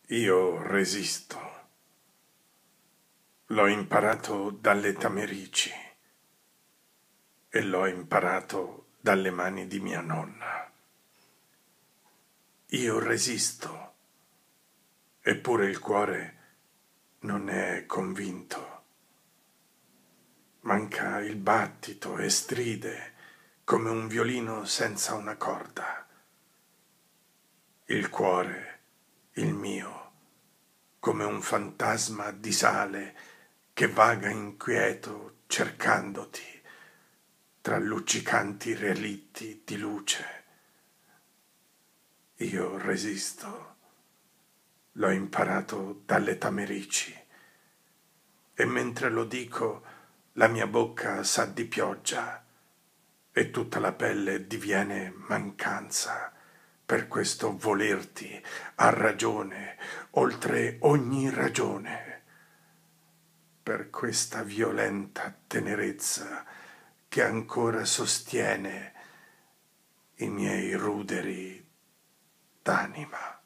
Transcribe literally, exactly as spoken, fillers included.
Io resisto. L'ho imparato dalle Tamerici e l'ho imparato dalle mani di mia nonna. Io resisto, eppure il cuore non è convinto. Manca il battito e stride come un violino senza una corda. Il cuore, il mio, come un fantasma di sale che vaga inquieto cercandoti tra luccicanti relitti di luce. Io resisto, l'ho imparato dalle Tamerici e mentre lo dico la mia bocca sa di pioggia e tutta la pelle diviene mancanza per questo volerti a ragione oltre ogni ragione, per questa violenta tenerezza che ancora sostiene i miei ruderi d'anima.